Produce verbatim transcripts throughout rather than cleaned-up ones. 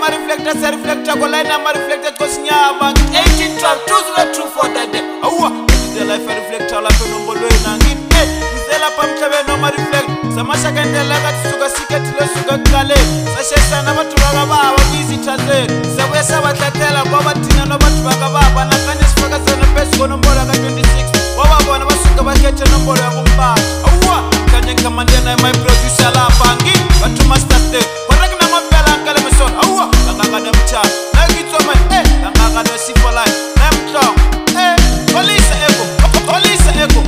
reflector se reflector ko line ma reflector ko sinyama eighteen twelve two zero two four that day awa the life reflector la peno mbolo nangi eh izela pamthabe no ma reflect samasha kandela ka tsuka siketi lo suka kale sashesa na bathu baka baba visitors sebuye sabathathela ngoba thina no bathu baka baba nakanye sifaka sona phezu konombolo ka twenty-six waba bona basuka bakhethe nombolo yakumbala awa kanye ngamandena my producer la bangi bathu master step kodwa kunamapela nkale mesona awa ngaka nemtha nakitsoma eh ngaka no sifo line nemtho eh police echo police echo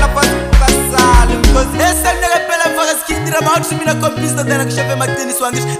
Out to me na kompista dena kishafe mateni swangish